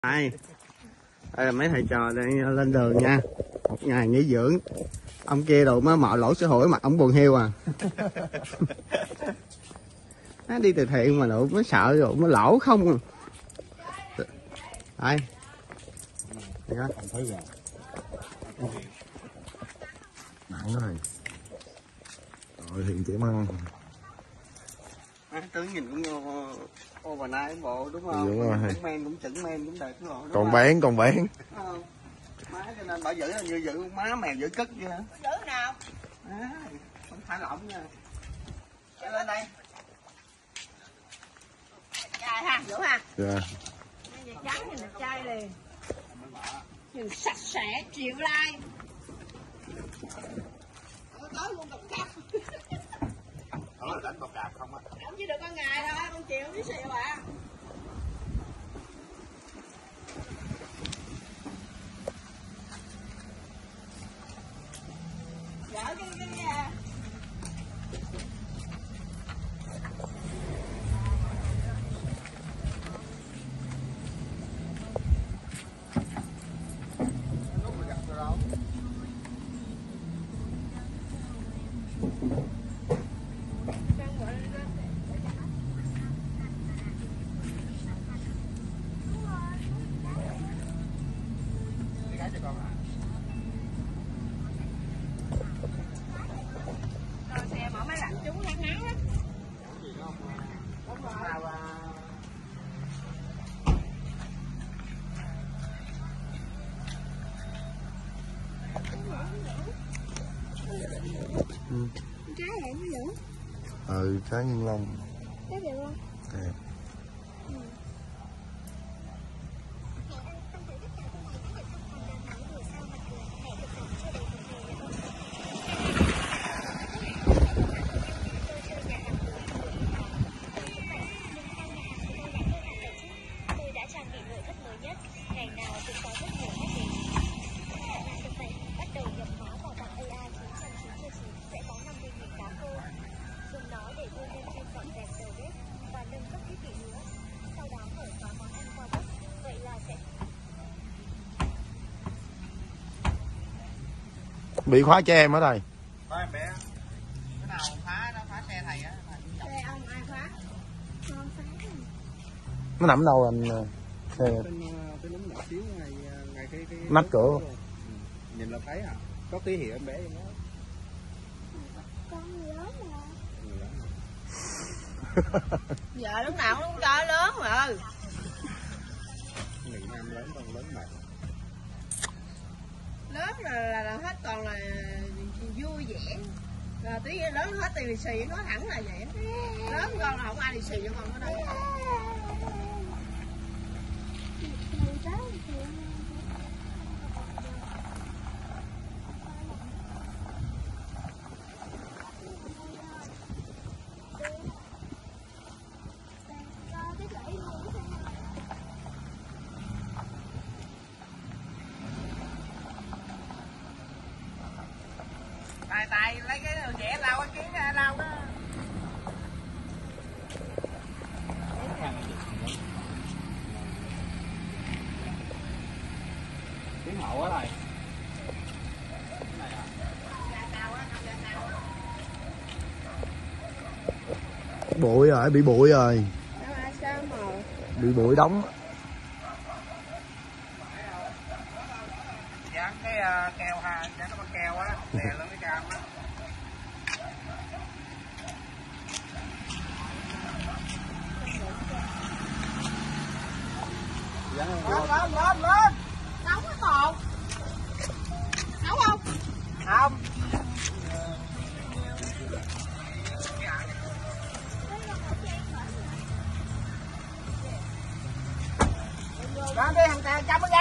Đây là mấy thầy trò đang lên đường nha. Một ngày nghỉ dưỡng. Ông kia đồ mới mạo lỗ xã hội mặt ông buồn hiu à. Nó đi từ thiện mà đồ mới sợ rồi mới lỗ không. Đây. Nặng rồi. Rồi hiện chỉ mang. Tướng nhìn cũng overnight bộ đúng không? Đúng rồi. Cũng men cũng chững men cũng đẹp rồi. Còn bán Má cho nên bà giữ như giữ má mèo giữ cất vậy hả? Giữ nào? Không thả lỏng nha. Cho lên đây. Chai ha, giữ ha. Dạ. Nhìn trắng nhìn chai liền. Nhìn sạch sẽ chịu like. Tối luôn cầm cặp. Đó là đánh bọc đạp không á? Không chỉ được con ngày thôi, con chiều với xìu à. Gỡ cái xe mở máy lạnh chúng nắng nắng á. Đúng rồi. Trái vậy mới giữ. Trái nhân long. Trái vậy luôn. Đẹp. Bị khóa cho em ở đây. Thôi em bé. Cái nào phá nó phá xe thầy á. Xe ông ai phá? Con phá. Nó nằm đâu anh? Xe Cái núm nhỏ xíu ngay cái nắp cửa. Nhìn là thấy à. Có ký hiệu em bé em đó. Con lớn mà. Giờ lúc nào cũng cho lớn mà. Nghĩ nam lớn con lớn mà. Lớn là hết, còn là vui vẻ. Rồi tí lớn hết thì lì xì, nói thẳng là vậy. Lớn con là không ai lì xì cho con ở đây. Tài lấy cái dẻ lau cái kiến lau đó. Tiếng hậu quá rồi. Bụi rồi, bị bụi rồi. Sao mà Bị bụi đóng. Dán cái keo ha, dán cái con keo á, đè lên cái cam á. lên. Nóng cái bột. Nóng không? Không. Đó đi thằng ta chấm cái